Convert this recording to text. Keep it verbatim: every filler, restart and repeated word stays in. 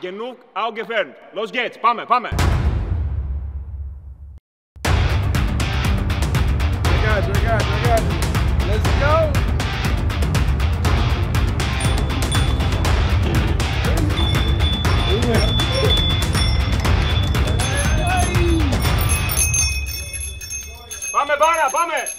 genug aufgewärmt. Los geht's, πάμε, πάμε. Guys, we got, we got. Let's go. Πάμε, Μπάρα, πάμε.